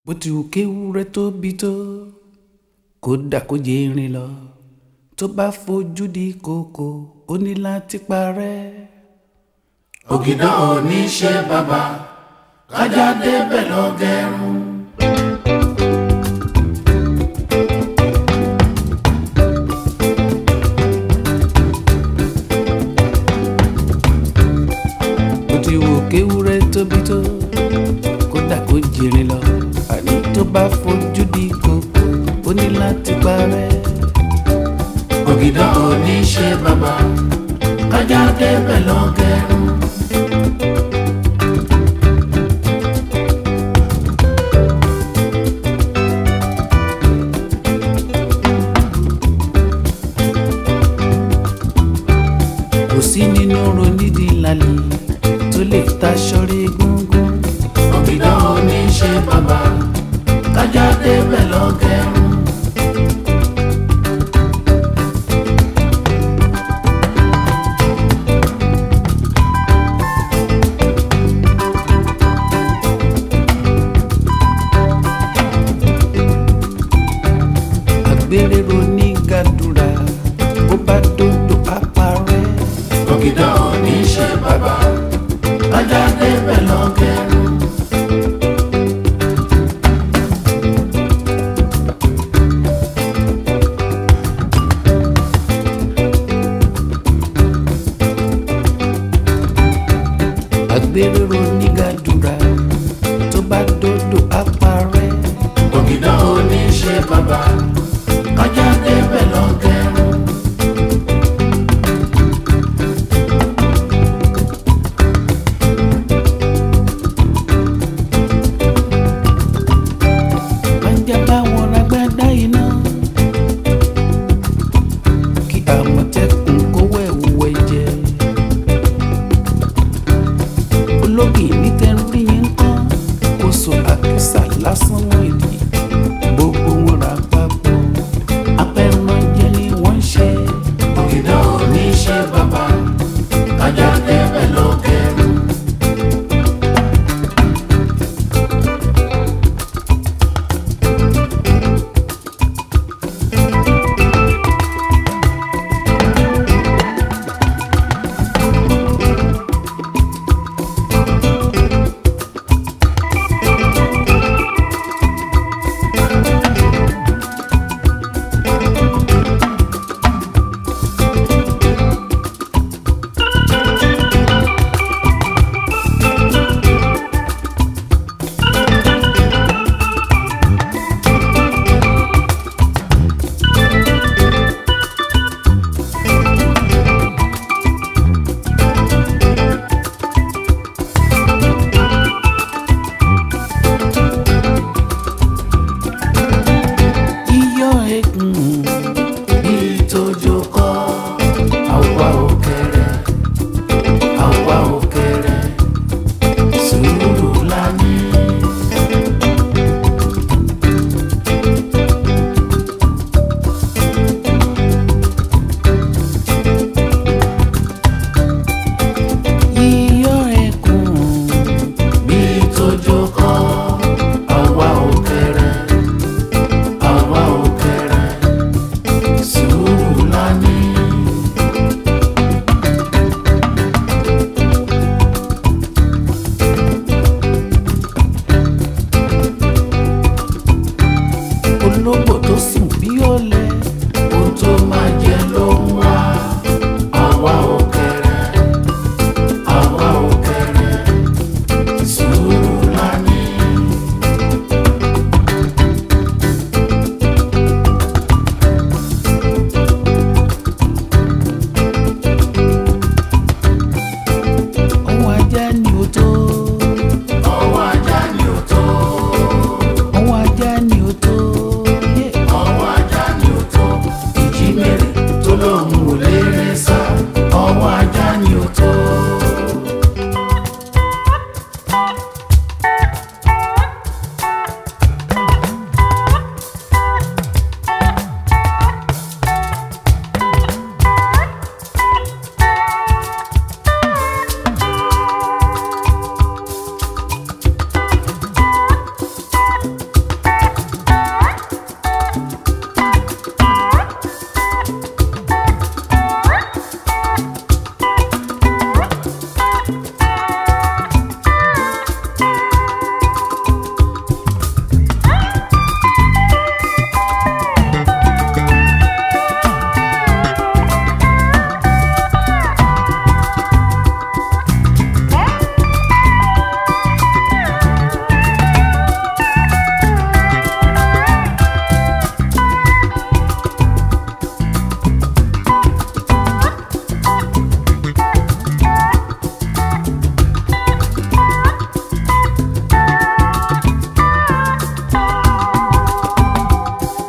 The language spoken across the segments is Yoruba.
bó ti wù kéwúrẹ́ tóbi tó kódà kó jẹ irin lọ tó bá fojú di kòkò ó ní láti parẹ́. ògìdán ò ní ṣe bàbá kájà débẹ̀ lọ gẹrun. bó ti wù kéwúrẹ́ tóbi tó kódà kó jẹ irin lọ àní tó bá fojú di kòkò ó ní láti parẹ́. ògìdán ò ní ṣe bàbá kájà débẹ̀ lọ gẹrun. kò sí nínú ronídìí lálẹ́ tó lè taṣọ́rí gúngún. ògìdán ò ní ṣe bàbá kájà débẹ̀ lọ gẹrun. àgbèrè ronígàdúrà bó bá dòdò àparẹ́. ògìdán ò ní ṣe bàbá kájà débẹ̀ lọ gẹrun. àgbèrè ronígàdúrà tó bá dòdò àparẹ́. ògìdán ò ní ṣe bàbá kájà débẹ̀ lọ gẹrun. ajá bá wọn lágbádá iná kí àmọ̀tẹ́kùn kówó ẹ̀wù ẹ̀jẹ̀. ológì ní tẹ́rí yẹn ń kán kó so àkísà lásán wọn ìdí gbogbo wọn rà papọ̀ apẹ̀rànjẹ ni wọ́n ń ṣe. ògìdán ò ní ṣe bàbá kájà débẹ̀ lọ gẹrun. iyọ̀ ẹ̀gùn bíi tójó kọ́ àwa òkèrè àwa òkèrè sùúrù la ní. iyọ̀ ẹ̀gùn bíi tójó kọ́ àwa òkèrè àwa òkèrè sùúrù la ní. ológbò tó sùn bí ọ̀lẹ ohun tó máa jẹ ló ń wá àwa òkèrè àwa òkèrè sùúrù la ní. ọwọ́ ajá ni ó tó ọwọ́ ajá ni ó tó ọwọ́ ajá ni ó tó ọwọ́ ajá ni ó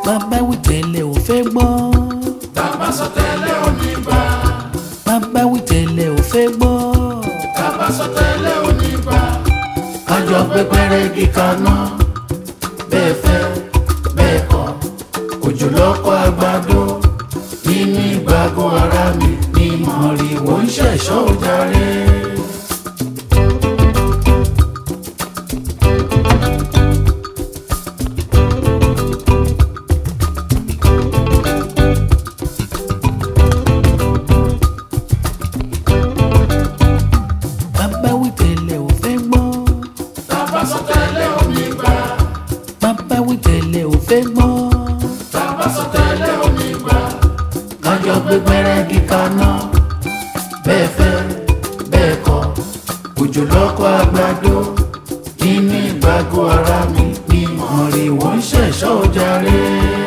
bàbá wí tẹ́lẹ̀ ò fẹ́ gbọ́. Bàbá sọ tẹ́lẹ̀ ò ní gbà. Bàbá wí tẹ́lẹ̀ ò fẹ́ gbọ́. Bàbá sọ tẹ́lẹ̀ ò ní gbà. Kájọ gbé pẹ́rẹ́gì kaná. Bẹ́ẹ̀ fẹ́ bẹ́ẹ̀ kọ̀. Òjò lọ́kọ̀ àgbàdo. Nínú ìgbàgbọ́ ara mi ni mọ̀rìwò ń ṣẹ̀ṣọ́ jàre. Bàbá wí tẹ́lẹ̀ ò fẹ́ gbọ́. Bàbá sọ tẹ́lẹ̀ ò ní gbà. Bàbá wí tẹ́lẹ̀ ò fẹ́ gbọ́. Bàbá sọ tẹ́lẹ̀ ò ní gbà. Kájọ gbé pẹ́rẹ́gì kaná. Bẹ́ẹ̀ fẹ́ bẹ́ẹ̀ kọ̀. Òjò lọ́kọ̀ àgbàdo. Nínú ìgbàgbọ́ ara mi ni mọ̀rìwò ń ṣẹ̀ṣọ́ jàre.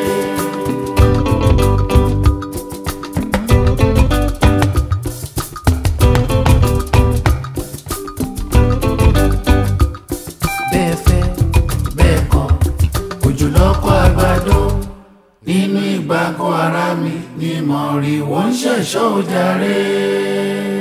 Bẹ́ẹ̀ fẹ́ bẹ́ẹ̀ kọ̀. Òjò lọ́kọ̀ àgbàdo. Nínú ìgbàgbọ́ ara mi ni mọ̀rìwò ń ṣẹ̀ṣọ́ jàre.